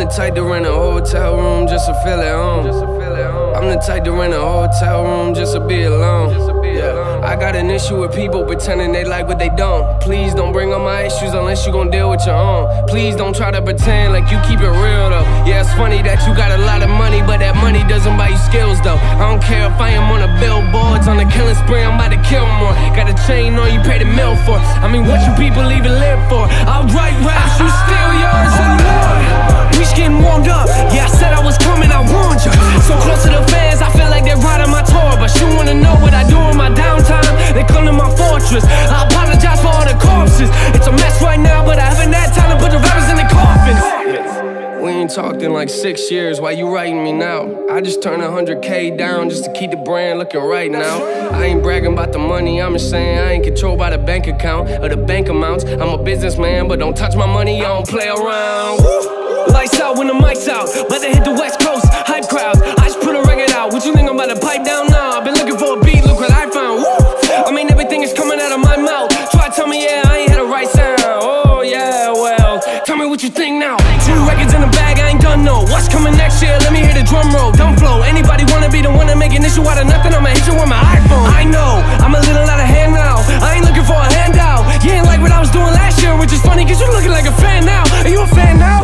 the type to rent a hotel room just to feel at home. I'm the type to rent a hotel room just to be alone. Yeah. I got an issue with people pretending they like what they don't. Please don't bring up my issues unless you gon' deal with your own. Please don't try to pretend like you keep it real though. Yeah, it's funny that you got a lot of money, but that money doesn't buy you skills though. I don't care if I am on the billboards, on the killing spree, I'm about to kill more. Got a chain on you pay the mill for. I mean, what you people even live for? I'll write raps, you steal yours and more. We just getting warmed up. Yeah, I said I was coming, I warned you. So close to the fans, I feel like they're riding my tour. But you wanna know what I do in my downtime? They come to my fortress. I apologize for all the corpses. It's a mess right now, but I haven't had time to put the rappers in the coffins. We ain't talked in like 6 years, why you writing me now? I just turned 100K down just to keep the brand looking right now. I ain't bragging about the money, I'm just saying I ain't controlled by the bank account or the bank amounts. I'm a businessman, but don't touch my money, I don't play around. Lights out when the mic's out, about to hit the West Coast, hype crowd. I just put a record out, what you think I'm about to pipe down now? I've been looking for a beat, look what I found. I mean everything is coming out of my mouth. Try to tell me yeah, I ain't had the right sound. Oh yeah, well, tell me what you think now. 2 records in the bag, I ain't done no. What's coming next year? Let me hear the drum roll. Dumb flow, anybody wanna be the one to make an issue out of nothing? I'ma hit you with my iPhone. I know, I'm a little out of hand now. I ain't looking for a handout. You ain't like what I was doing last year, which is funny cause you looking like a fan now. Are you a fan now?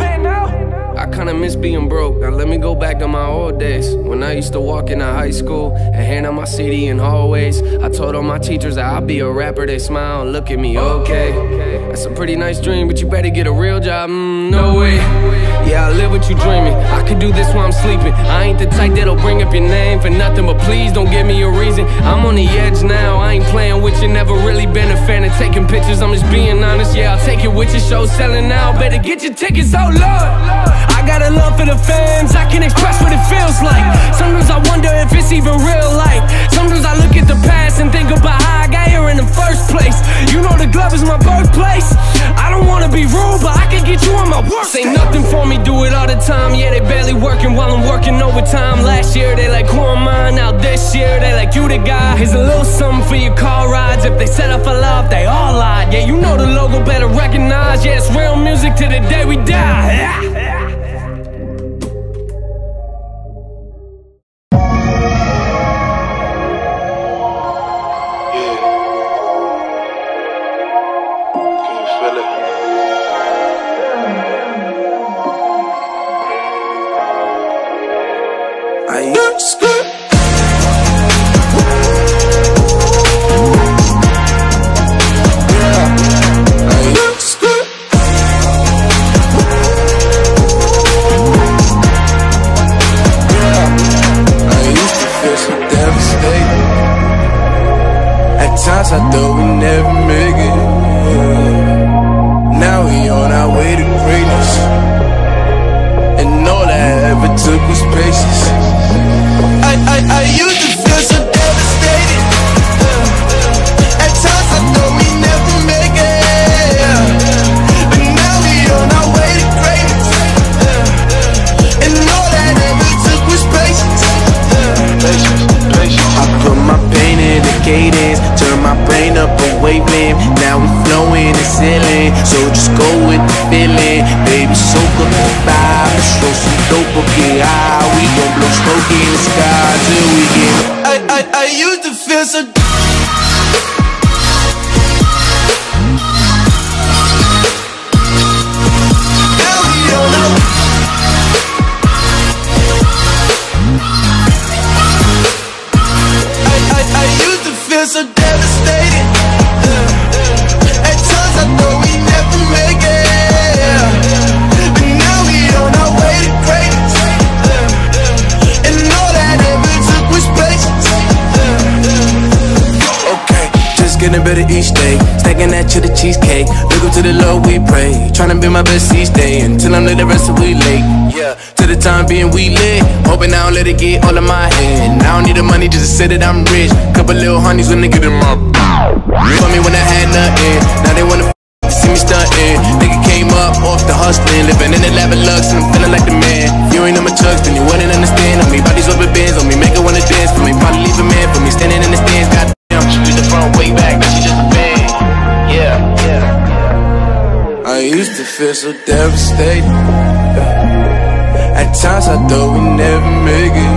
I kinda miss being broke. Now let me go back to my old days when I used to walk into high school and hand out my CD in hallways. I told all my teachers that I'll be a rapper. They smile and look at me, okay. That's a pretty nice dream, but you better get a real job. No way. Yeah, I live what you dreaming. I could do this while I'm sleeping. I ain't the type that'll bring up your name for nothing, but please don't give me a reason. I'm on the edge now, I ain't playing with you. Never really been a fan of taking pictures, I'm just being honest. Yeah, I'll take it with your show selling now. Better get your tickets, oh Lord. I got a love for the fans, I can express what it feels like. Sometimes I wonder if it's even real life. Sometimes I look at the past and think about how I got here in the first place. You know the Glove is my birthplace. I don't wanna be rude, but I can get you on my work. Say nothing for me, do it all the time. Yeah, they barely working while I'm working overtime. Last year they like, who am I? Now this year they like, you the guy. Here's a little something for your car rides. If they set up for love, they all lied. Yeah, you know the logo, better recognize. Yeah, it's real music to the day we die. Times I thought we never make it. Now we on our way to greatness, and all I ever took was patience. I used to feel so devastated. At times I thought we never make it, but now we on our way to greatness, and all I ever took was patience. I put my pain in the cadence, turn my brain up a wavelength. Now we flowing and sailing, so just go with the feeling. Baby, soak up the vibe, show some dope up, get high. We gon' blow smoke in the sky till we get. I used to feel so. Now we don't know. I used to feel so devastated. At times I thought we never make it, but now we on our way to greatness, and all that ever took was patience. Okay, just getting better each day, stacking that to the cheesecake. Look up to the Lord we pray, trying to be my best each day until I'm late the rest of we late. Yeah, to the time being we lit, hoping I don't let it get all in my head. I don't need the money just to say that I'm rich. Couple little honeys when they get in my for me when I had nothing. Now they wanna see me stunting. Nigga came up off the hustling, living in the lab of lux, and I'm feeling like the man. If you ain't on my chucks, then you wouldn't understand. On me, bodies over bins, on me, make it wanna dance. For me, probably leave a man, for me, standing in the stands. Goddamn, she used the front way back, now she just a band. Yeah. I used to feel so devastated. At times I thought we never make it.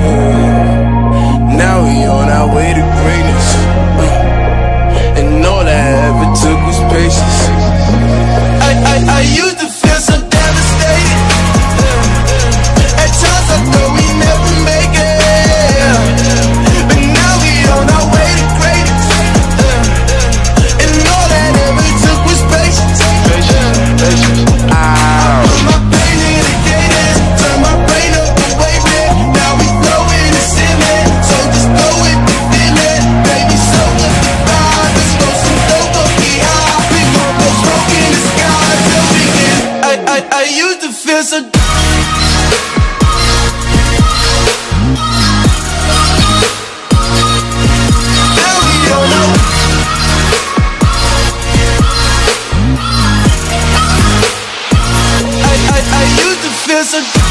Now we on our way to greatness. And all I ever took was patience. I used to feel so devastated. At times I thought we never make it. But now we on our way to greatness. And all I ever took was patience. Patience. I put my pain in the gators, turn my brain up the way, man. Now we flowing the ceiling, so just throw it the feeling. Baby, so good the vibe, let's go some dope up behind. We gon' go smoke in the sky till we get. I used to feel so. Now we don't know. I used to feel so.